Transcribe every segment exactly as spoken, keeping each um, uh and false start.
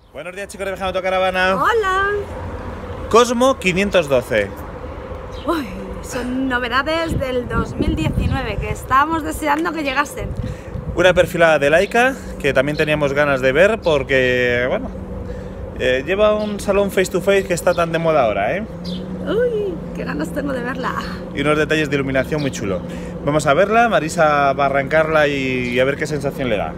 Buenos días, chicos de Viajando Autocaravana. Hola. Cosmo quinientos doce. Uy, son novedades del dos mil diecinueve que estábamos deseando que llegasen. Una perfilada de Laika que también teníamos ganas de ver porque, bueno, eh, lleva un salón face to face que está tan de moda ahora, ¿eh? Uy, qué ganas tengo de verla. Y unos detalles de iluminación muy chulos. Vamos a verla, Marisa va a arrancarla y, y a ver qué sensación le da.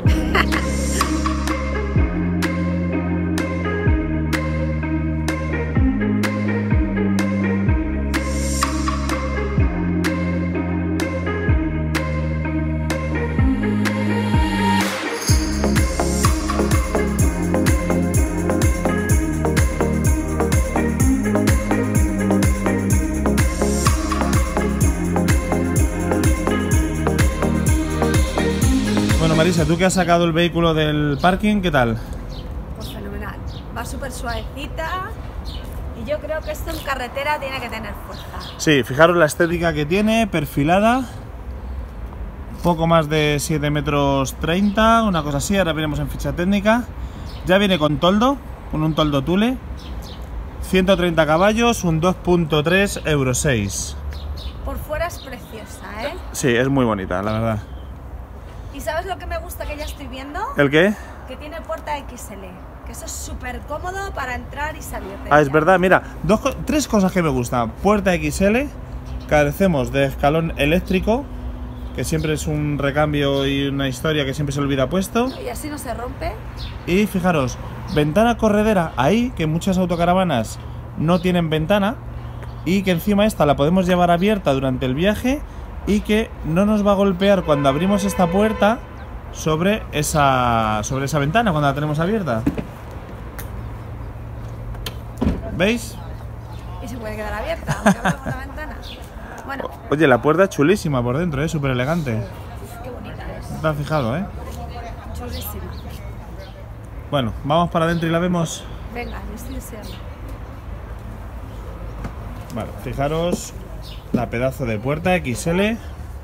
Bueno, Marisa, tú que has sacado el vehículo del parking, ¿qué tal? Pues fenomenal, va súper suavecita y yo creo que esto en carretera tiene que tener fuerza. Sí, fijaros la estética que tiene, perfilada, poco más de siete metros treinta, una cosa así. Ahora veremos en ficha técnica. Ya viene con toldo, con un toldo Thule, ciento treinta caballos, un dos punto tres Euro seis. Por fuera es preciosa, ¿eh? Sí, es muy bonita, la verdad. ¿Y sabes lo que me gusta que ya estoy viendo? ¿El qué? Que tiene puerta X L, que eso es súper cómodo para entrar y salir de Ah, es ella. verdad, mira, dos, tres cosas que me gustan. Puerta X L, carecemos de escalón eléctrico, que siempre es un recambio y una historia que siempre se olvida puesto. Y así no se rompe. Y fijaros, ventana corredera ahí, que muchas autocaravanas no tienen ventana, y que encima esta la podemos llevar abierta durante el viaje y que no nos va a golpear cuando abrimos esta puerta sobre esa, sobre esa ventana cuando la tenemos abierta. ¿Veis? Y se puede quedar abierta, aunque abramos la ventana. Bueno, Oye, la puerta es chulísima por dentro, ¿eh? Súper elegante. qué bonita es. ¿Te has fijado, eh? Chulísima. Bueno, vamos para adentro y la vemos. Venga, yo estoy deseando. Vale, fijaros la pedazo de puerta X L.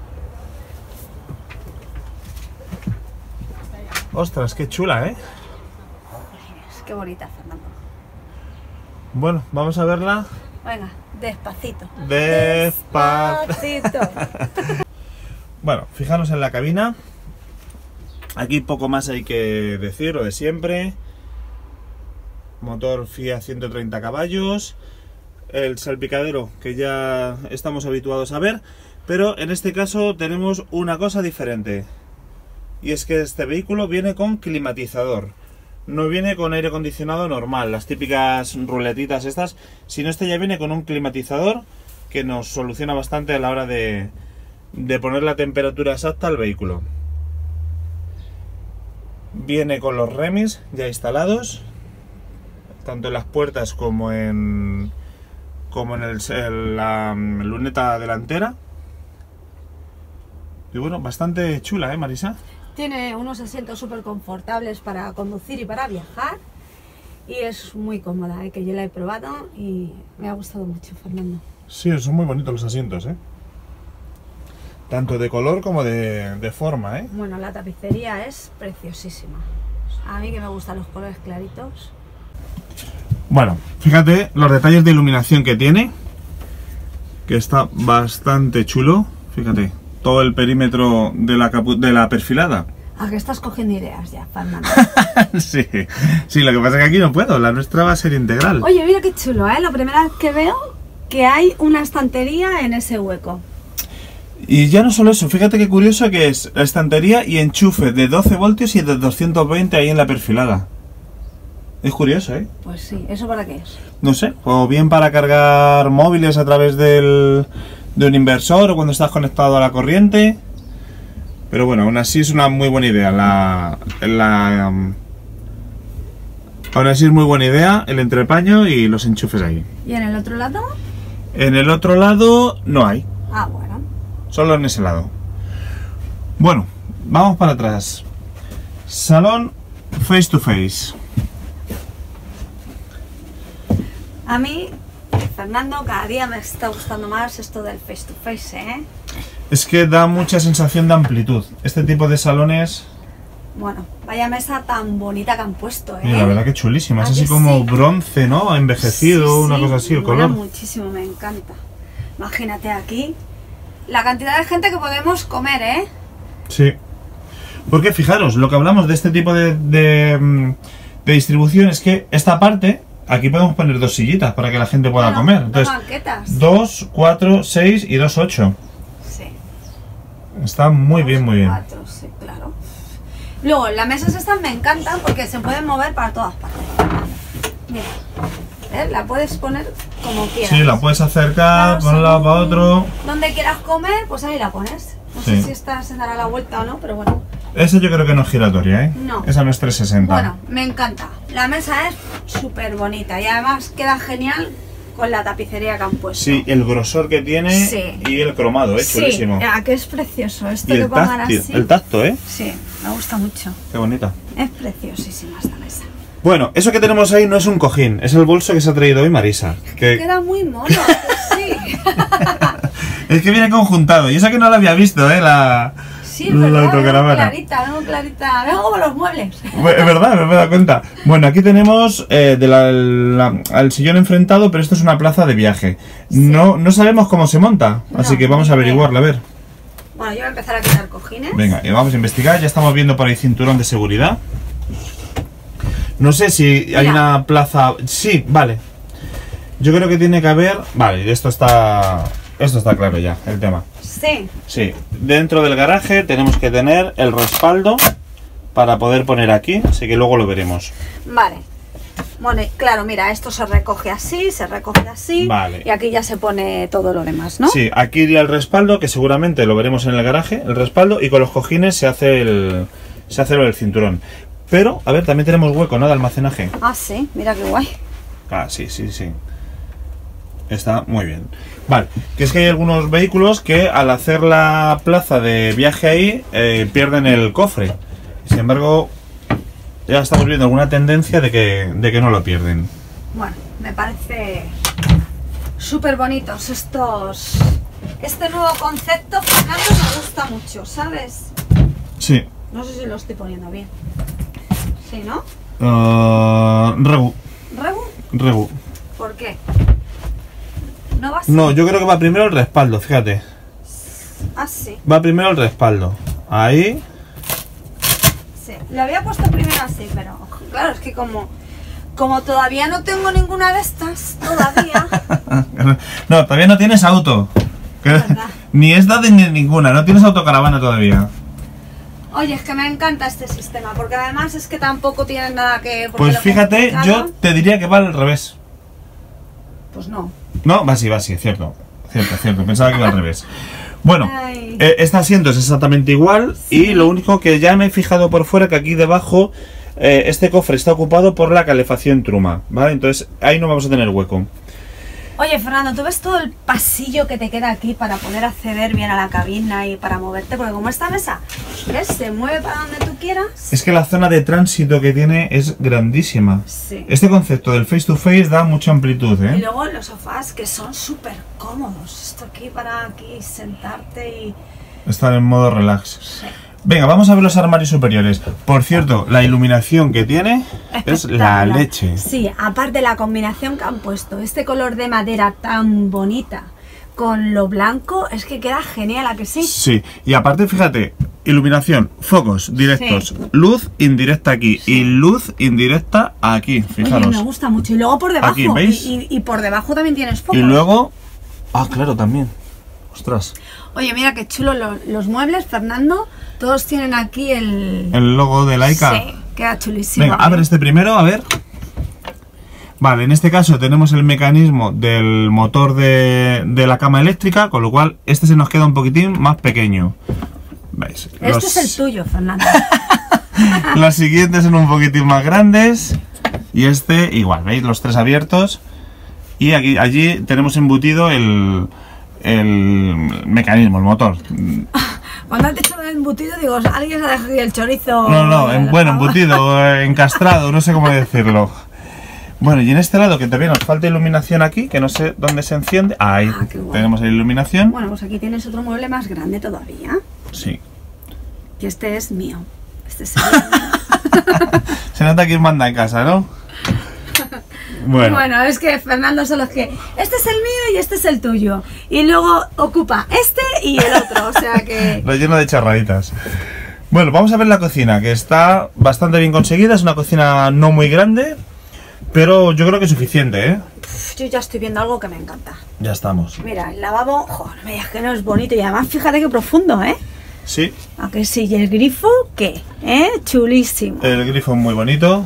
Ostras, qué chula, ¿eh? Qué bonita, Fernando. Bueno, vamos a verla. Venga, despacito. Despacito. Despacito. Bueno, fijaros en la cabina. Aquí poco más hay que decir, lo de siempre. Motor Fiat ciento treinta caballos. El salpicadero que ya estamos habituados a ver. Pero en este caso tenemos una cosa diferente. Y es que este vehículo viene con climatizador. No viene con aire acondicionado normal, las típicas ruletitas estas, sino este ya viene con un climatizador que nos soluciona bastante a la hora de, de poner la temperatura exacta al vehículo. Viene con los remis ya instalados, tanto en las puertas como en, como en, el, en la luneta delantera. Y bueno, bastante chula, ¿eh, Marisa? Tiene unos asientos súper confortables para conducir y para viajar. Y es muy cómoda, ¿eh? Que yo la he probado y me ha gustado mucho, Fernando. Sí, son muy bonitos los asientos, ¿eh? Tanto de color como de, de forma, ¿eh? Bueno, la tapicería es preciosísima. A mí que me gustan los colores claritos. Bueno, fíjate los detalles de iluminación que tiene, que está bastante chulo. Fíjate, todo el perímetro de la, capu de la perfilada. ¿A que estás cogiendo ideas ya, Fernando? Sí, sí, lo que pasa es que aquí no puedo, la nuestra va a ser integral. Oye, mira qué chulo, ¿eh? La primera vez que veo que hay una estantería en ese hueco. Y ya no solo eso, fíjate qué curioso que es la estantería y enchufe de doce voltios y de doscientos veinte ahí en la perfilada. Es curioso, ¿eh? Pues sí, ¿eso para qué es? No sé, o bien para cargar móviles a través del, de un inversor o cuando estás conectado a la corriente. Pero bueno, aún así es una muy buena idea. La, la, um, aún así es muy buena idea el entrepaño y los enchufes ahí. ¿Y en el otro lado? En el otro lado no hay, Ah, bueno. solo en ese lado. Bueno, vamos para atrás. Salón face to face. A mí, Fernando, cada día me está gustando más esto del face to face, ¿eh? Es que da mucha sensación de amplitud. Este tipo de salones Bueno, vaya mesa tan bonita que han puesto, ¿eh? Y la verdad que chulísima, es ¿A así que como sí? bronce, ¿no? Envejecido, Sí, una sí, cosa así, el me color. mola muchísimo, me encanta. Imagínate aquí la cantidad de gente que podemos comer, ¿eh? Sí. Porque fijaros, lo que hablamos de este tipo de, de, de distribución es que esta parte, aquí podemos poner dos sillitas para que la gente pueda Bueno, comer. dos Entonces, banquetas. dos, cuatro, seis y dos, ocho. Sí. Está muy bien, muy bien. Cuatro, sí, claro. Luego, las mesas estas me encantan porque se pueden mover para todas partes. Mira, ¿ves? La puedes poner como quieras. Sí, la puedes acercar, Claro, para un lado, para otro. Donde quieras comer, pues ahí la pones. No Sí. sé si esta se dará la vuelta o no, pero bueno. Esa yo creo que no es giratoria, ¿eh? No. Esa no es trescientos sesenta. Bueno, me encanta. La mesa es súper bonita y además queda genial con la tapicería que han puesto. Sí, el grosor que tiene Sí. y el cromado, ¿eh? Sí, Chulísimo. ah, que es precioso. Esto Y que el pongan táctil, así. el tacto, ¿eh? Sí, me gusta mucho. Qué bonita. Es preciosísima esta mesa. Bueno, eso que tenemos ahí no es un cojín, es el bolso que se ha traído hoy Marisa. Que... Queda muy mono, que sí. Es que viene conjuntado, y eso que no lo había visto, ¿eh? La, Sí, es la verdad, vengo autocaravana. clarita, vengo clarita. Vengo como los muebles. Bueno, es verdad, me he dado cuenta. Bueno, aquí tenemos eh, de la, la- al sillón enfrentado, pero esto es una plaza de viaje. No, no sabemos cómo se monta, así No, que vamos a ni idea. averiguarla, a ver. Bueno, yo voy a empezar a quitar cojines. Venga, y vamos a investigar. Ya estamos viendo por ahí cinturón de seguridad. No sé si hay Mira. una plaza... Sí, vale. Yo creo que tiene que haber... Vale, esto está... Esto está claro ya, el tema. Sí. Sí, dentro del garaje tenemos que tener el respaldo para poder poner aquí, así que luego lo veremos. Vale. Bueno, claro, mira, esto se recoge así, se recoge así. Vale. Y aquí ya se pone todo lo demás, ¿no? Sí, aquí iría el respaldo, que seguramente lo veremos en el garaje, el respaldo, y con los cojines se hace el, se hace lo del cinturón. Pero, a ver, también tenemos hueco, ¿no? De almacenaje. Ah, sí, mira qué guay. Ah, sí, sí, sí. Está muy bien. Vale, que es que hay algunos vehículos que al hacer la plaza de viaje ahí eh, pierden el cofre. Sin embargo, ya estamos viendo alguna tendencia de que, de que no lo pierden. Bueno, me parece súper bonitos estos... Este nuevo concepto, Fernando, me gusta mucho, ¿sabes? Sí. No sé si lo estoy poniendo bien. Sí, ¿no? Uh, Rebu. ¿Rebu? Rebu. ¿Por qué? ¿No va así? No, yo creo que va primero el respaldo, fíjate. Ah, sí. Va primero el respaldo. Ahí. Sí. Lo había puesto primero así, pero claro, es que como... Como todavía no tengo ninguna de estas, todavía... No, todavía no tienes auto. Que- verdad. Ni esta ni ninguna, no tienes autocaravana todavía. Oye, es que me encanta este sistema, porque además es que tampoco tiene nada que... porque Pues lo fíjate, complicado- yo te diría que va al revés. Pues no. No, va así, va así, cierto. Cierto, cierto. Pensaba que iba al revés. Bueno, Ay. eh, este asiento es exactamente igual y lo único que ya me he fijado por fuera que aquí debajo eh, este cofre está ocupado por la calefacción Truma, ¿vale? Entonces ahí no vamos a tener hueco. Oye, Fernando, ¿tú ves todo el pasillo que te queda aquí para poder acceder bien a la cabina y para moverte? Porque como esta mesa, ¿ves? Se mueve para donde tú quieras. Es que la zona de tránsito que tiene es grandísima. Sí. Este concepto del face to face da mucha amplitud, Y ¿eh? luego los sofás que son súper cómodos. Esto aquí para aquí sentarte y... Estar en modo relax. Sí. Venga, vamos a ver los armarios superiores. Por cierto, la iluminación que tiene es la Espectacular. leche. Sí, aparte la combinación que han puesto, este color de madera tan bonita con lo blanco, es que queda genial, ¿a que sí? Sí, y aparte, fíjate, iluminación, focos directos, Sí. luz indirecta aquí y luz indirecta aquí, Oye, fijaros. me gusta mucho. Y luego por debajo, Aquí, ¿veis? Y, y- y por debajo también tienes focos. Y luego... Ah, claro, también. Ostras. Oye, mira qué chulo lo- los muebles, Fernando. Todos tienen aquí el... El logo de Laika. Sí, queda chulísimo. Venga, abre este primero, a ver. Vale, en este caso tenemos el mecanismo del motor de, de la cama eléctrica, con lo cual este se nos queda un poquitín más pequeño. ¿Veis? Este Los, es el tuyo, Fernando. los siguientes son un poquitín más grandes. Y este igual, ¿veis? Los tres abiertos. Y aquí, allí tenemos embutido el, el mecanismo, el motor. Cuando has dicho lo de embutido, digo, alguien se ha dejado aquí el chorizo... No, no, en- el bueno, jamón. embutido, eh, encastrado, no sé cómo decirlo. Bueno, y en este lado que todavía nos falta iluminación aquí, que no sé dónde se enciende. Ahí Ah, qué guay. tenemos la iluminación. Bueno, pues aquí tienes otro mueble más grande todavía. Sí. Y este es mío. Este es el... Se nota quién manda en casa, ¿no? Bueno. Bueno, es que Fernando solo es que este es el mío y este es el tuyo. Y luego ocupa este y el otro, o sea que... Lo lleno de charraditas. Bueno, vamos a ver la cocina, que está bastante bien conseguida. Es una cocina no muy grande, pero yo creo que es suficiente, ¿eh? Uf, yo ya estoy viendo algo que me encanta. Ya estamos. Mira, el lavabo, joder, no me digas que no es bonito. Y además fíjate qué profundo, ¿eh? Sí. ¿A que sí? ¿Y el grifo qué? ¿Eh? Chulísimo. El grifo es muy bonito.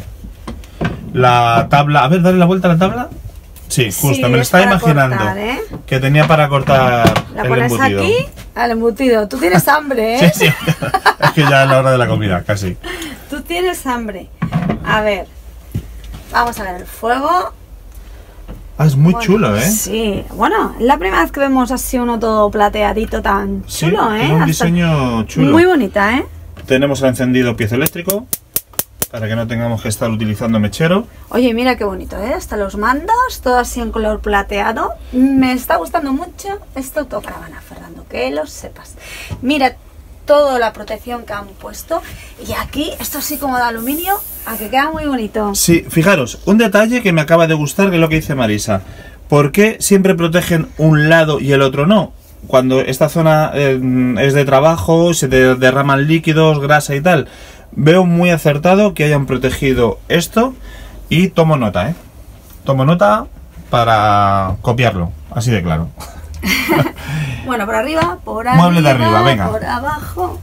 La tabla... A ver, dale la vuelta a la tabla. Sí, justo, Sí, me lo es estaba para imaginando. cortar, ¿eh? Que tenía para cortar La el pones embutido. aquí al embutido. Tú tienes hambre, ¿eh? Sí, sí. Es que ya es la hora de la comida, casi. Tú tienes hambre. A ver. Vamos a ver el fuego. Ah, es muy Bueno, chulo, ¿eh? Sí. Bueno, es la primera vez que vemos así uno todo plateadito tan Sí, chulo, ¿eh? tiene un Hasta- diseño chulo. Muy bonita, ¿eh? Tenemos el encendido piezoeléctrico para que no tengamos que estar utilizando mechero. Oye, mira qué bonito, ¿eh? Hasta los mandos, todo así en color plateado. Me está gustando mucho esta autocaravana, Fernando, que lo sepas. Mira toda la protección que han puesto. Y aquí, esto así como de aluminio, a que queda muy bonito. Sí, fijaros, un detalle que me acaba de gustar, que es lo que dice Marisa. ¿Por qué siempre protegen un lado y el otro no? Cuando esta zona eh, es de trabajo, se te derraman líquidos, grasa y tal. Veo muy acertado que hayan protegido esto y tomo nota, ¿eh? Tomo nota para copiarlo, así de claro. Bueno, por arriba, por Mueble de arriba, arriba, venga. por abajo.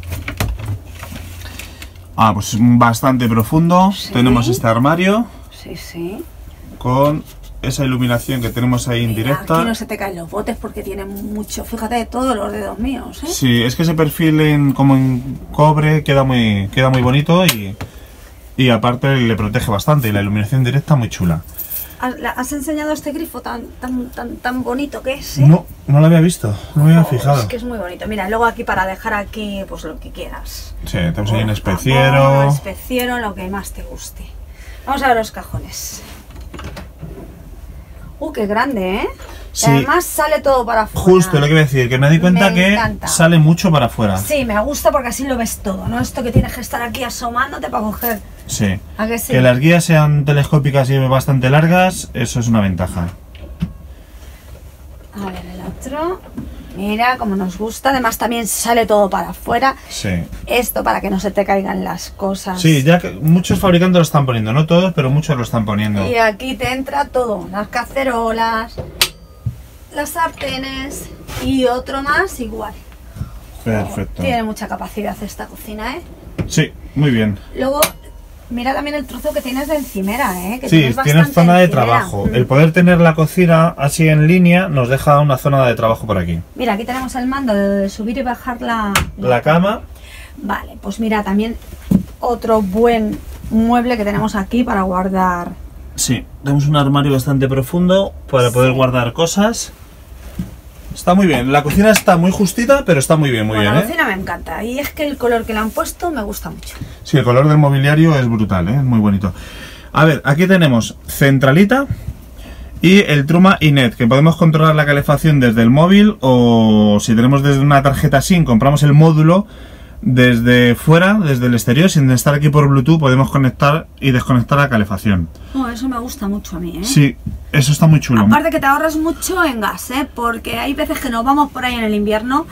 Ah, pues bastante profundo. Sí. Tenemos este armario Sí, sí. con esa iluminación que tenemos ahí Mira, indirecta. aquí no se te caen los botes porque tienen mucho. Fíjate, todos los dedos míos, ¿eh? Sí, es que ese perfil en, como en cobre queda muy, queda muy bonito y, y aparte le protege bastante y la iluminación directa muy chula. ¿Has, la- has enseñado este grifo tan, tan, tan, tan bonito que es, eh? No, no lo había visto, no me había Oh, fijado. Es que es muy bonito. Mira, luego aquí para dejar aquí, pues lo que quieras. Sí, tenemos ahí un Por especiero. favor, especiero, lo que más te guste. Vamos a ver los cajones. Uh, qué grande, ¿eh? Sí. Y además sale todo para afuera. Justo lo que iba a decir, que me di cuenta Me que encanta. sale mucho para afuera. Sí, me gusta porque así lo ves todo, ¿no? Esto que tienes que estar aquí asomándote para coger. Sí. ¿A que sí? Que las guías sean telescópicas y bastante largas, eso es una ventaja. A ver, el otro. Mira, como nos gusta. Además también sale todo para afuera. Sí. Esto para que no se te caigan las cosas. Sí, ya que muchos fabricantes lo están poniendo, no todos, pero muchos lo están poniendo. Y aquí te entra todo. Las cacerolas, las sartenes y otro más igual. Perfecto. Tiene mucha capacidad esta cocina, ¿eh? Sí, muy bien. Luego, mira también el trozo que tienes de encimera, ¿eh? Que Sí, tienes tienes bastante zona de encimera. trabajo. Mm. El poder tener la cocina así en línea nos deja una zona de trabajo por aquí. Mira, aquí tenemos el mando de subir y bajar la... La cama, Vale, pues mira, también otro buen mueble que tenemos aquí para guardar. sí, tenemos un armario bastante profundo para poder Sí. guardar cosas. Está muy bien, la cocina está muy justita, pero está muy bien, muy Bueno, bien, la ¿eh? cocina me encanta y es que el color que le han puesto me gusta mucho. Sí, el color del mobiliario es brutal, ¿eh? Muy bonito. A ver, aquí tenemos centralita y el Truma Inet, que podemos controlar la calefacción desde el móvil o si tenemos desde una tarjeta SIM, compramos el módulo desde fuera, desde el exterior, sin estar aquí por Bluetooth, podemos conectar y desconectar la calefacción. Oh, eso me gusta mucho a mí, ¿eh? Sí, eso está muy chulo. Aparte que te ahorras mucho en gas, ¿eh? Porque hay veces que nos vamos por ahí en el invierno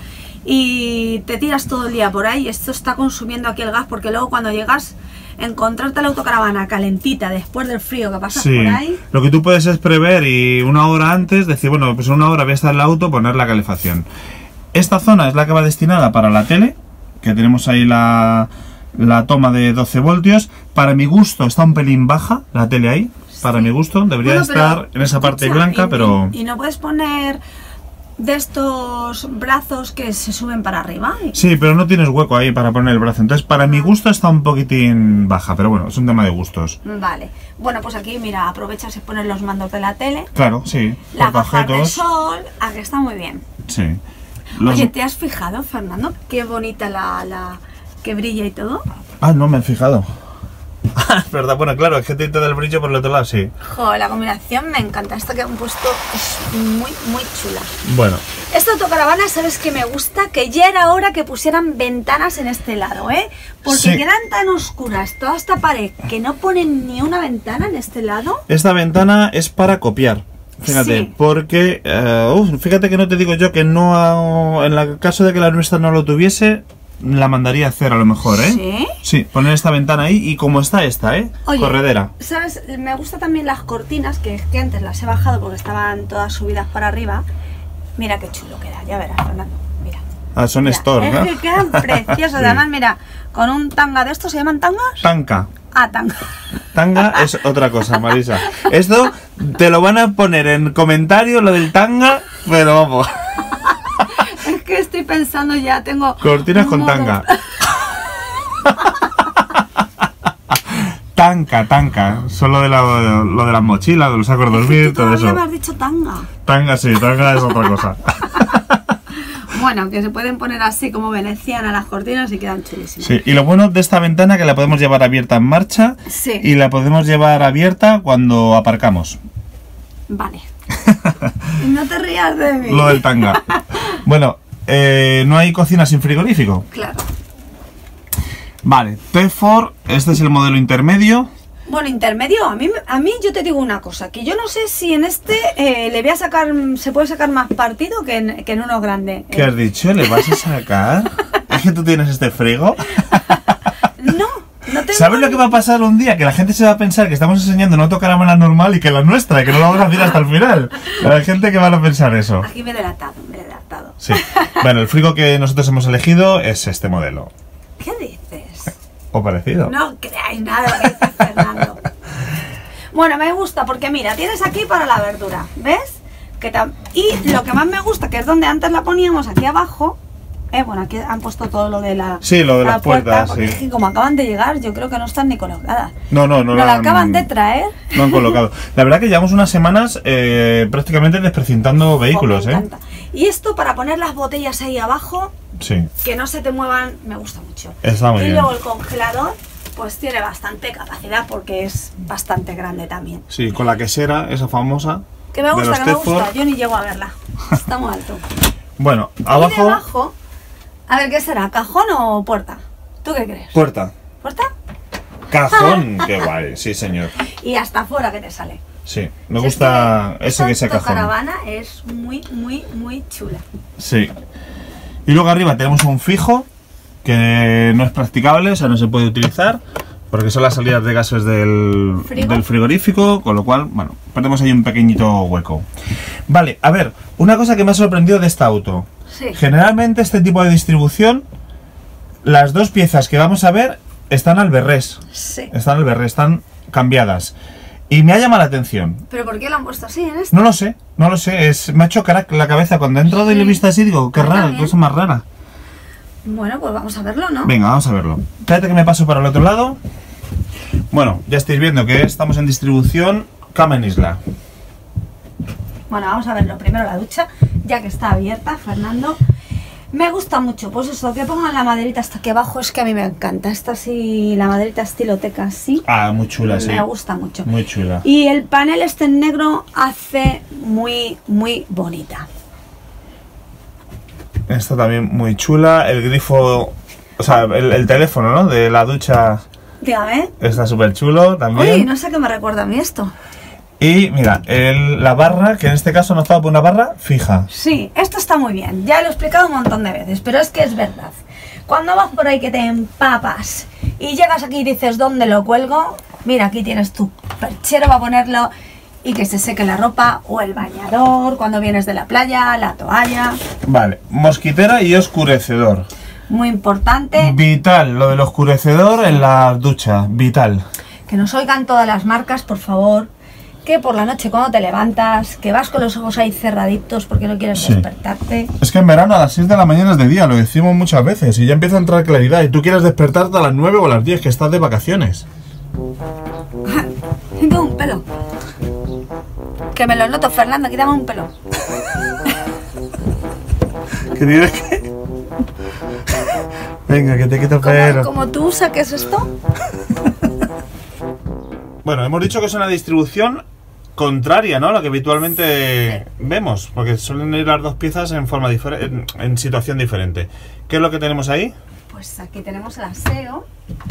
y te tiras todo el día por ahí y esto está consumiendo aquí el gas porque luego cuando llegas, encontrarte la autocaravana calentita después del frío que pasas Sí, por ahí. lo que tú puedes es prever y una hora antes decir, bueno, pues en una hora voy a estar en el auto, poner la calefacción. Esta zona es la que va destinada para la tele, que tenemos ahí la, la toma de doce voltios. Para mi gusto está un pelín baja la tele ahí, para Sí. mi gusto. Debería Bueno, pero, estar en esa parte escucha, blanca, y- pero... Y, y no puedes poner de estos brazos que se suben para arriba. Y- Sí, pero no tienes hueco ahí para poner el brazo. Entonces, para mi gusto está un poquitín baja, pero bueno, es un tema de gustos. Vale. Bueno, pues aquí, mira, aprovechas y pones los mandos de la tele. Claro, sí, Las gafas de portaobjetos. sol, a que está muy bien. Sí. Los- Oye, ¿te has fijado, Fernando? Qué bonita la, la... que brilla y todo. Ah, no me he fijado. Es verdad, bueno, claro, es que te da el brillo por el otro lado, sí. Jo, la combinación me encanta. Esta que han puesto es muy, muy chula. Bueno. Esta autocaravana, ¿sabes qué me gusta? Que ya era hora que pusieran ventanas en este lado, ¿eh? Porque Sí. quedan tan oscuras toda esta pared que no ponen ni una ventana en este lado. Esta ventana es para copiar. Fíjate, Sí. porque... eh, uf, fíjate que no te digo yo que no... ha- en el caso de que la nuestra no lo tuviese, la mandaría a hacer a lo mejor, ¿eh? ¿Sí? Sí, poner esta ventana ahí y como está esta, ¿eh? Oye, Corredera. ¿sabes? Me gustan también las cortinas, que, que antes las he bajado porque estaban todas subidas para arriba. Mira qué chulo queda, ya verás, Fernando. Mira. Ah, son Mira, store, es ¿no? que quedan preciosos. Sí. Además, mira, con un tanga de estos, ¿se llaman tangas? Tanca. Ah, tanga. Tanga es otra cosa, Marisa. Esto te lo van a poner en comentarios, lo del tanga, pero vamos. Es que estoy pensando ya, tengo... Cortinas un con modo- tanga. Tanca, tanca. Solo de la, lo de las mochilas, de los sacos de Es que dormir, tú todo todavía eso. me has dicho tanga. Tanga sí, tanga es otra cosa. Bueno, que se pueden poner así como venecianas las cortinas y quedan chulísimas. Sí, y lo bueno de esta ventana que la podemos llevar abierta en marcha Sí. y la podemos llevar abierta cuando aparcamos. Vale. Y no te rías de mí. Lo del tanga. Bueno, eh, no hay cocina sin frigorífico. Claro. Vale, T cuatro, este es el modelo intermedio. Bueno, intermedio, a mí, a mí yo te digo una cosa, que yo no sé si en este eh, le voy a sacar, se puede sacar más partido que en, que en uno grande. ¿Qué has dicho? ¿Le vas a sacar? ¿Es que tú tienes este frigo? No, no tengo... ¿Sabes lo que va a pasar un día? Que la gente se va a pensar que estamos enseñando una autocaravana normal y que la nuestra, y que no lo vamos a hacer hasta el final. Hay gente que va a pensar eso. Aquí me he delatado, me he delatado. Sí. Bueno, el frigo que nosotros hemos elegido es este modelo. ¿Qué dices? O parecido. No creáis nada lo que dice Fernando. Bueno, me gusta porque mira, tienes aquí para la verdura, ¿ves? Que tam- y lo que más me gusta, que es donde antes la poníamos aquí abajo, eh, bueno, aquí han puesto todo lo de la, Sí, lo de la las puerta, puertas, porque sí. es que como acaban de llegar, yo creo que no están ni colocadas. No, no, no. Nos la la han- acaban de traer. No han colocado. La verdad que llevamos unas semanas eh, prácticamente desprecintando vehículos, Oh, me ¿eh? encanta. Y esto para poner las botellas ahí abajo, Sí, que no se te muevan, me gusta mucho. está muy y bien. luego el congelador, pues tiene bastante capacidad porque es bastante grande también. Sí, con la quesera, esa famosa. Que me de gusta, los que me Tedford. gusta. Yo ni llego a verla. Está muy alto. Bueno, Y abajo, debajo, a ver, ¿qué será? ¿Cajón o puerta? ¿Tú qué crees? puerta. ¿Puerta? Cajón, qué guay, sí señor. Y hasta afuera que te sale. Sí, me Si gusta es que ese que sea esta cajón. caravana es muy, muy, muy chula. Sí. Y luego arriba tenemos un fijo que no es practicable, o sea, no se puede utilizar porque son las salidas de gases del, ¿Frigo? del frigorífico, con lo cual, bueno, perdemos ahí un pequeñito hueco. Vale, a ver, una cosa que me ha sorprendido de este auto. Sí. Generalmente este tipo de distribución, las dos piezas que vamos a ver están al berrés. Sí. Están al berrés, están cambiadas. Y me ha llamado la atención. ¿Pero por qué lo han puesto así en este? No lo sé, no lo sé. Es, me ha hecho carac la cabeza. Cuando he entrado y le he visto así, digo, qué A mí rara, también. cosa más rara. Bueno, pues vamos a verlo, ¿no? Venga, vamos a verlo. Espérate que me paso para el otro lado. Bueno, ya estáis viendo que estamos en distribución Cama en Isla. Bueno, vamos a verlo. Primero la ducha, ya que está abierta, Fernando. Me gusta mucho, pues eso, que pongan la maderita hasta aquí abajo, es que a mí me encanta. Esta sí, la maderita estiloteca así. Ah, muy chula, sí. Me gusta mucho. Muy chula. Y el panel este en negro hace muy, muy bonita. Esta también muy chula. El grifo, o sea, el, el teléfono, ¿no? De la ducha Dígame. está súper chulo también. Uy, no sé qué me recuerda a mí esto. Y mira, el- la barra, que en este caso nos va por una barra fija. Sí, esto está muy bien. Ya lo he explicado un montón de veces, pero es que es verdad. Cuando vas por ahí que te empapas y llegas aquí y dices, ¿dónde lo cuelgo? Mira, aquí tienes tu perchero para ponerlo y que se seque la ropa o el bañador cuando vienes de la playa, la toalla. Vale, mosquitera y oscurecedor. Muy importante. Vital, lo del oscurecedor en la ducha, vital. Que nos oigan todas las marcas, por favor. Que por la noche cuando te levantas, que vas con los ojos ahí cerraditos porque no quieres Sí. despertarte. Es que en verano a las seis de la mañana es de día, lo decimos muchas veces, y ya empieza a entrar claridad, y tú quieres despertarte a las nueve o a las diez, que estás de vacaciones. Quítame un pelo. Que me lo noto, Fernando, quítame un pelo. ¿Qué tienes que...? Venga, que te quito Como, pelo. como tú saques esto. Bueno, hemos dicho que es una distribución contraria, ¿no? A la que habitualmente vemos, porque suelen ir las dos piezas en forma diferente, en, en situación diferente. ¿Qué es lo que tenemos ahí? Pues aquí tenemos el aseo.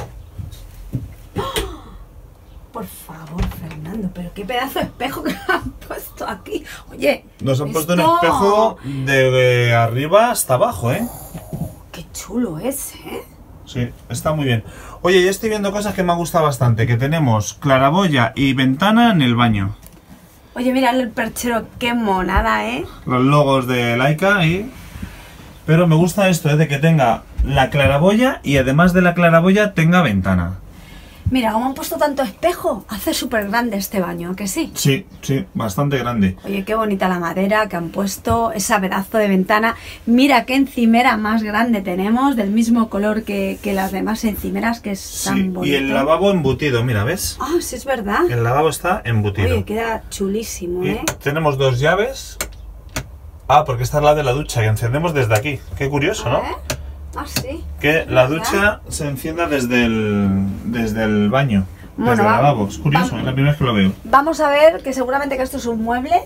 ¡Oh! Por favor, Fernando, pero qué pedazo de espejo que han puesto aquí. Oye, nos han esto... puesto un espejo de, de arriba hasta abajo, ¿eh? Qué chulo es, ¿eh? Sí, está muy bien. Oye, ya estoy viendo cosas que me han gustado bastante, que tenemos claraboya y ventana en el baño. Oye, mira el perchero, qué monada, ¿eh? Los logos de Laika ahí. Pero me gusta esto, ¿eh? De que tenga la claraboya y además de la claraboya tenga ventana. Mira, como han puesto tanto espejo, hace súper grande este baño, ¿a que sí? Sí, sí, bastante grande. Oye, qué bonita la madera que han puesto, ese pedazo de ventana. Mira qué encimera más grande tenemos, del mismo color que, que las demás encimeras, que es Sí, tan bonito. y el lavabo embutido, mira, ¿ves? Ah, sí, es verdad. El lavabo está embutido. Oye, queda chulísimo, Y ¿eh? tenemos dos llaves. Ah, porque esta es la de la ducha, que encendemos desde aquí. Qué curioso, ¿no? ¿Eh? Ah, sí. Que la ducha se encienda desde el, desde el baño, Bueno, desde el va- lavabo. Es curioso, va- es la primera vez que lo veo. Vamos a ver que seguramente que esto es un mueble.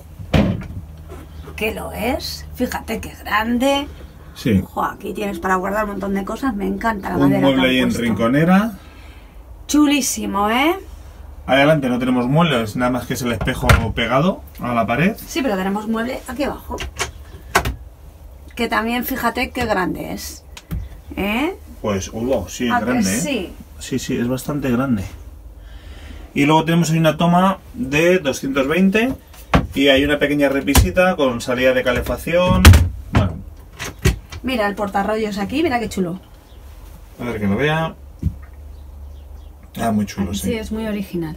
Que lo es. Fíjate qué grande. Sí. Jo, aquí tienes para guardar un montón de cosas. Me encanta la Un madera mueble que ahí han en puesto. rinconera. Chulísimo, ¿eh? Adelante no tenemos muebles, nada más que es el espejo pegado a la pared. Sí, pero tenemos mueble aquí abajo. Que también fíjate qué grande es. ¿Eh? Pues, uh, sí, es ¿A que grande, ¿eh? sí? Sí, sí, es bastante grande. Y luego tenemos ahí una toma de doscientos veinte y hay una pequeña repisita con salida de calefacción. Bueno, Mira el portarrollos aquí, mira qué chulo. a ver que lo vea. Ah, muy chulo, Sí, sí. es muy original.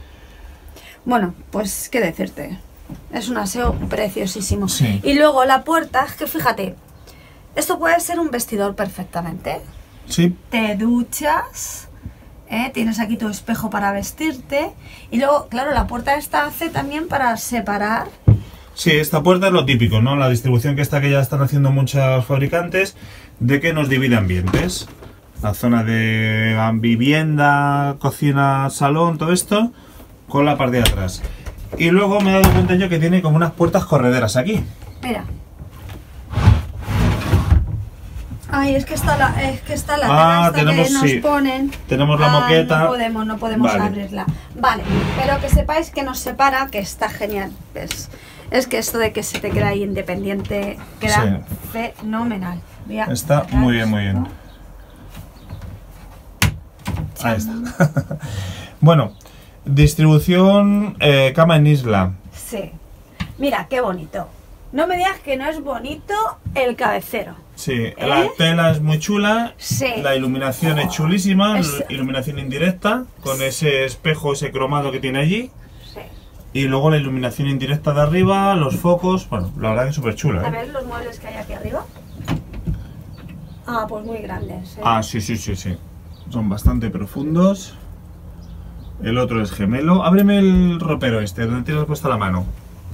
Bueno, pues qué decirte. Es un aseo preciosísimo. Sí. Y luego la puerta, es que fíjate, esto puede ser un vestidor perfectamente. Sí, Te duchas, ¿eh? Tienes aquí tu espejo para vestirte. Y luego, claro, la puerta esta hace también para separar. sí, esta puerta es lo típico, ¿no? La distribución que está que ya están haciendo muchos fabricantes de que nos divide ambientes. La zona de vivienda, cocina, salón, todo esto, con la parte de atrás. Y luego me he dado cuenta yo que tiene como unas puertas correderas aquí. Mira. Ay, es que está la, es que está la Ah, tela esta tenemos, que nos sí. ponen. Tenemos la Ah, moqueta. No podemos, no podemos Vale. abrirla. Vale, pero que sepáis que nos separa, que está genial. Es, es que esto de que se te queda ahí independiente queda fenomenal. Voy a Está cerrar muy bien, muy bien. esto. Ahí está. Bueno, distribución eh, cama en isla. Sí. Mira, qué bonito. No me digas que no es bonito el cabecero. Sí, la ¿Eh? tela es muy chula. Sí. La iluminación es chulísima. Es- Iluminación indirecta, con ese espejo, ese cromado que tiene allí. Sí. Y luego la iluminación indirecta de arriba, los focos. Bueno, la verdad que es súper chula, A ¿eh? ver los muebles que hay aquí arriba. Ah, pues muy grandes. ¿eh? Ah, sí, sí, sí, sí. Son bastante profundos. El otro es gemelo. Ábreme el ropero este, donde tienes puesta la mano.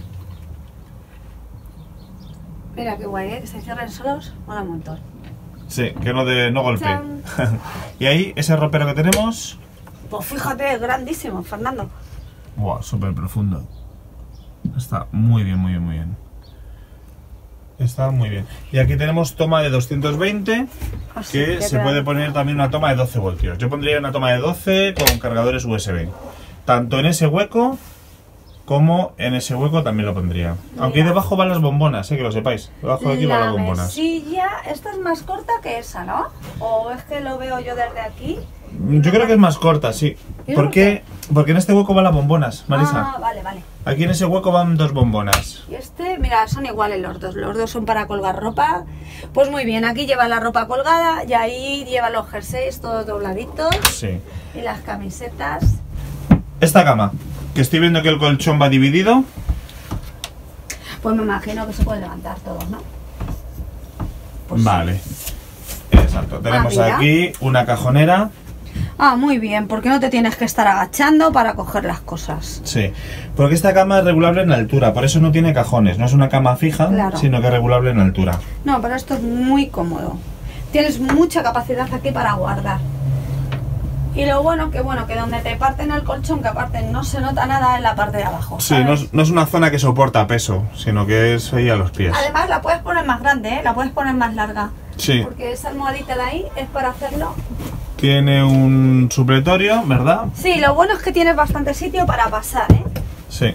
Mira qué guay, ¿eh? Que se cierren solos. Mola un montón. Sí, que no, de, no golpee. Chan. Y ahí, ese ropero que tenemos. Pues fíjate, es grandísimo, Fernando. Wow, súper profundo. Está muy bien, muy bien, muy bien. Está muy bien. Y aquí tenemos toma de doscientos veinte, Oh, sí, que ya se queda- puede poner también una toma de doce voltios. Yo pondría una toma de doce con cargadores U S B. Tanto en ese hueco como en ese hueco también lo pondría. Aunque ahí Mira. debajo van las bombonas, eh, que lo sepáis. Debajo de aquí van La las bombonas. mesilla, esta es más corta que esa, ¿no? ¿O es que lo veo yo desde aquí? Yo creo que es más corta, sí. ¿Y ¿Por por qué? Porque en este hueco van las bombonas, Marisa. Ah, vale, vale. Aquí en ese hueco van dos bombonas. Y este, mira, son iguales los dos. Los dos son para colgar ropa. Pues muy bien, aquí lleva la ropa colgada y ahí lleva los jerseys todos dobladitos Sí. y las camisetas. Esta cama, que estoy viendo que el colchón va dividido. Pues me imagino que se puede levantar todo, ¿no? Pues Vale. Exacto. Tenemos mira. aquí una cajonera. Ah, muy bien, porque no te tienes que estar agachando para coger las cosas. Sí. Porque esta cama es regulable en altura, por eso no tiene cajones. No es una cama fija, Claro. sino que es regulable en altura. No, pero esto es muy cómodo. Tienes mucha capacidad aquí para guardar. Y lo bueno que bueno que donde te parten el colchón, que aparte no se nota nada en la parte de abajo. Sí, no es, no es una zona que soporta peso, sino que es ahí a los pies. Además la puedes poner más grande, ¿eh? La puedes poner más larga. Sí. Porque esa almohadita de ahí es para hacerlo. Tiene un supletorio, ¿verdad? Sí, lo bueno es que tienes bastante sitio para pasar, ¿eh? Sí.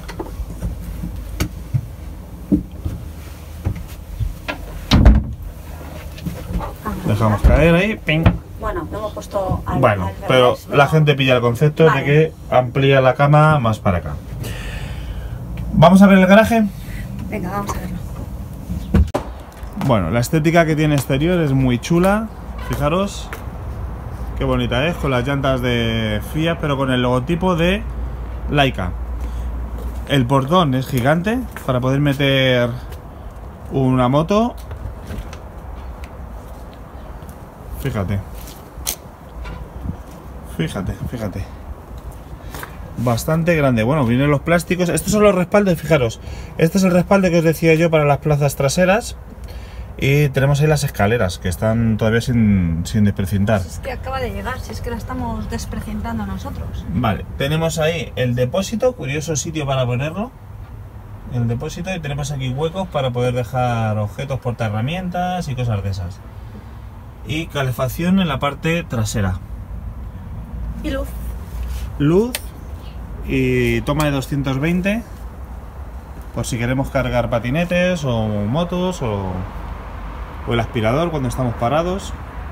Dejamos caer ahí. Ping. Bueno, lo hemos puesto al Bueno, al pero revés, la gente pilla el concepto Vale. de que amplía la cama más para acá. ¿Vamos a ver el garaje? Venga, vamos a verlo. Bueno, la estética que tiene exterior es muy chula. Fijaros qué bonita es, con las llantas de Fiat, pero con el logotipo de Laika. El portón es gigante para poder meter una moto. Fíjate. Fíjate, fíjate. Bastante grande. Bueno, vienen los plásticos. Estos son los respaldos, fijaros. Este es el respaldo que os decía yo para las plazas traseras. Y tenemos ahí las escaleras, que están todavía sin, sin desprecintar. Es que acaba de llegar, si es que la estamos desprecintando nosotros. Vale, tenemos ahí el depósito, curioso sitio para ponerlo. El depósito, y tenemos aquí huecos para poder dejar objetos, portaherramientas y cosas de esas. Y calefacción en la parte trasera. Y luz. Luz y toma de doscientos veinte por si queremos cargar patinetes o motos o, o el aspirador cuando estamos parados.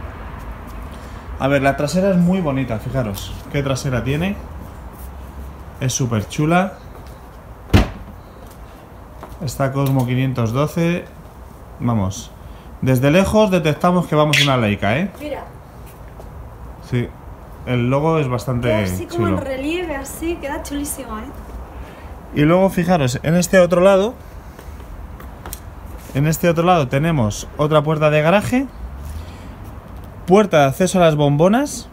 A ver, la trasera es muy bonita, fijaros qué trasera tiene, es súper chula. Esta Cosmo quinientos doce, vamos, desde lejos detectamos que vamos en una Laika, ¿eh? Mira. Sí. El logo es bastante Queda así como chulo. en relieve, así, queda chulísimo, ¿eh? Y luego fijaros, en este otro lado, en este otro lado tenemos otra puerta de garaje, puerta de acceso a las bombonas,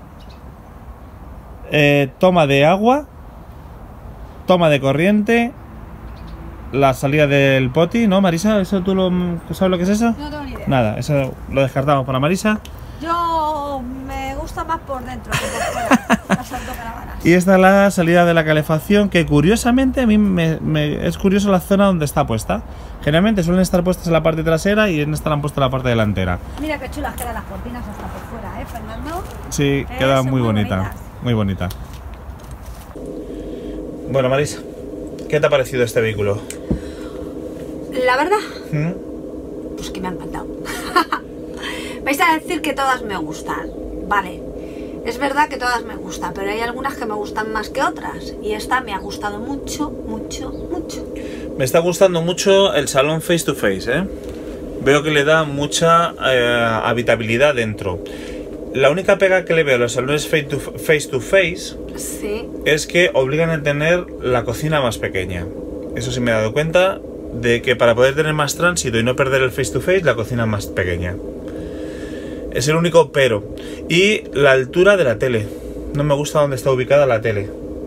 eh, toma de agua, toma de corriente, la salida del poti, ¿no, Marisa? ¿Eso tú lo, sabes lo que es eso? No tengo ni idea. Nada, eso lo descartamos para Marisa. Yo me gusta más por dentro que por fuera, las autocaravanas. Y esta es la salida de la calefacción, que curiosamente a mí me, me- es curioso la zona donde está puesta. Generalmente suelen estar puestas en la parte trasera y en esta la han puesto en la parte delantera. Mira qué chulas quedan las cortinas hasta por fuera, ¿eh, Fernando? Sí, Eh, queda son muy muy bonita, bonitas. muy bonita. Bueno, Marisa, ¿qué te ha parecido este vehículo? La verdad, ¿Mm? pues que me ha encantado. Vais a decir que todas me gustan, vale. Es verdad que todas me gustan, pero hay algunas que me gustan más que otras. Y esta me ha gustado mucho, mucho, mucho. Me está gustando mucho el salón face to face, ¿eh? Veo que le da mucha eh, habitabilidad dentro. La única pega que le veo a los salones face to face, to face Sí. es que obligan a tener la cocina más pequeña. Eso sí me he dado cuenta de que para poder tener más tránsito y no perder el face to face, la cocina es más pequeña. Es el único pero. Y la altura de la tele. No me gusta dónde está ubicada la tele.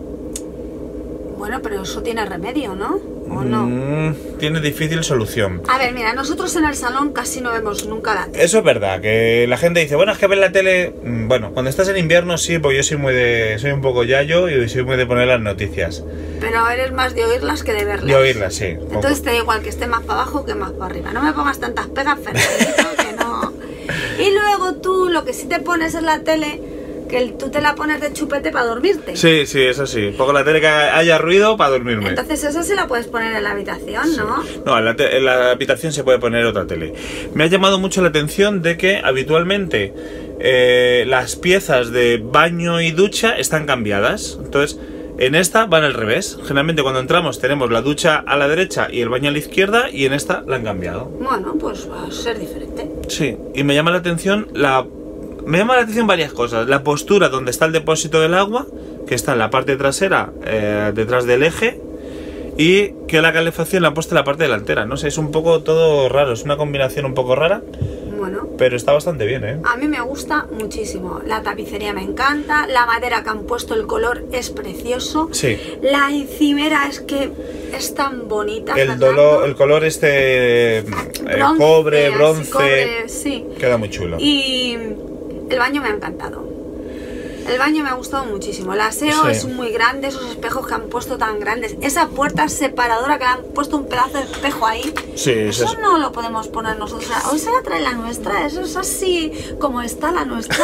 Bueno, pero eso tiene remedio, ¿no? ¿O no? Mm, tiene difícil solución. A ver, mira, nosotros en el salón casi no vemos nunca la tele. Eso es verdad, que la gente dice, bueno, es que ver la tele... Mm, Bueno, cuando estás en invierno sí, porque yo soy muy de... Soy un poco yayo y soy muy de poner las noticias. Pero eres más de oírlas que de verlas. De oírlas, sí. Entonces te da igual que esté más para abajo que más para arriba. No me pongas tantas pegas, Fernandito, que no... Y luego tú lo que sí te pones en la tele, que el- tú te la pones de chupete para dormirte. Sí, sí, eso sí. Pongo la tele que haya ruido para dormirme. Entonces esa sí la puedes poner en la habitación, ¿no? No, en la, te- en la habitación se puede poner otra tele. Me ha llamado mucho la atención de que habitualmente eh, las piezas de baño y ducha están cambiadas. Entonces, en esta van al revés. Generalmente cuando entramos tenemos la ducha a la derecha y el baño a la izquierda, y en esta la han cambiado. Bueno, pues va a ser diferente. Sí, y me llama la atención la... Me llama la atención varias cosas. La postura donde está el depósito del agua, que está en la parte trasera, eh, detrás del eje, y que la calefacción la han puesto en la parte delantera. No sé, es un poco todo raro, es una combinación un poco rara, Bueno, pero está bastante bien, ¿eh? a mí me gusta muchísimo. La tapicería me encanta, la madera que han puesto, el color es precioso. Sí. La encimera es que es tan bonita. El, Fernando. dolor, el color este... eh, Bronce, cobre, así, bronce... cobre, sí. Queda muy chulo. Y el baño me ha encantado. El baño me ha gustado muchísimo. El aseo Sí. es muy grande, esos espejos que han puesto tan grandes. Esa puerta separadora que le han puesto un pedazo de espejo ahí. Sí, Eso eso es- no lo podemos poner nosotros. Hoy se la trae la nuestra, eso es así como está la nuestra.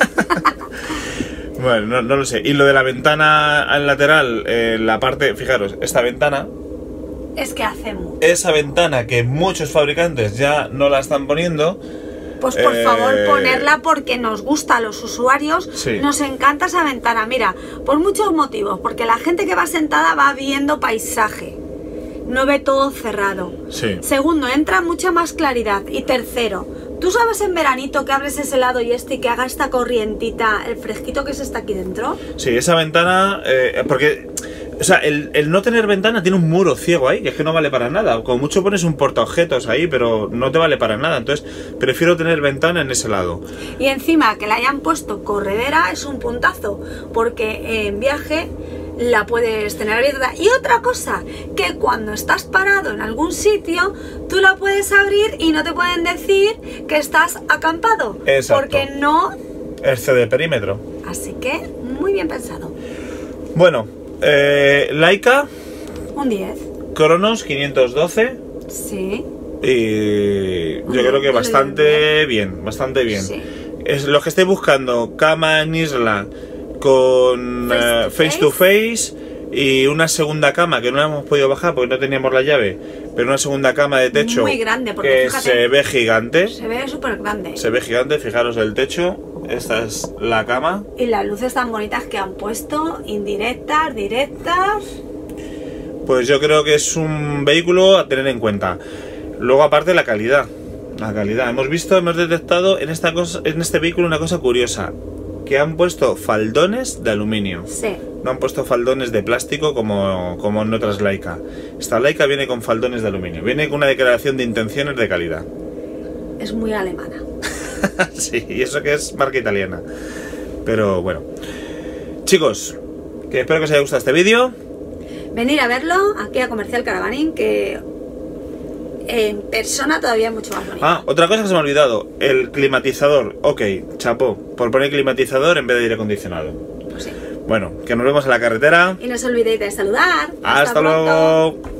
Bueno, no, no lo sé. Y lo de la ventana al lateral, eh, la parte, fijaros, esta ventana, Es que hace mucho. esa ventana que muchos fabricantes ya no la están poniendo. Pues por Eh, favor ponerla porque nos gusta a los usuarios, Sí. nos encanta esa ventana, mira, por muchos motivos, porque la gente que va sentada va viendo paisaje, no ve todo cerrado. Sí. Segundo, entra mucha más claridad. Y tercero, ¿tú sabes en veranito que abres ese lado y este y que haga esta corrientita, el fresquito que se está aquí dentro? Sí, esa ventana, eh, porque, o sea, el, el no tener ventana tiene un muro ciego ahí, que es que no vale para nada. Como mucho pones un portaobjetos ahí, pero no te vale para nada. Entonces, prefiero tener ventana en ese lado. Y encima que le hayan puesto corredera es un puntazo, porque en viaje la puedes tener abierta. Y otra cosa, que cuando estás parado en algún sitio, tú la puedes abrir y no te pueden decir que estás acampado. Exacto. Porque no... Este de perímetro. Así que, muy bien pensado. Bueno, eh, Leica, Un diez. Cronos quinientos doce. Sí. Y yo Muy creo que bien, bastante bien, bastante bien. Sí. Es, los que estéis buscando cama en isla con Face eh, to face to face y una segunda cama que no hemos podido bajar porque no teníamos la llave, pero una segunda cama de techo Muy grande, porque que fíjate, se ve gigante. Se ve súper grande. Se ve gigante, fijaros el techo. Esta es la cama. Y las luces tan bonitas que han puesto, indirectas, directas. Pues yo creo que es un vehículo a tener en cuenta. Luego aparte la calidad. La calidad. Hemos visto, hemos detectado en esta cosa, en este vehículo una cosa curiosa. Que han puesto faldones de aluminio. Sí. No han puesto faldones de plástico como, como en otras Leica. Esta Leica viene con faldones de aluminio. Viene con una declaración de intenciones de calidad. Es muy alemana. Sí, y eso que es marca italiana. Pero bueno. Chicos, que espero que os haya gustado este vídeo. Venir a verlo aquí a Comercial Caravaning, que en persona todavía es mucho más bonito. Ah, otra cosa que se me ha olvidado. El climatizador. Ok, chapó. Por poner climatizador en vez de aire acondicionado. Pues sí. Bueno, que nos vemos en la carretera. Y no os olvidéis de saludar. Hasta pronto. luego.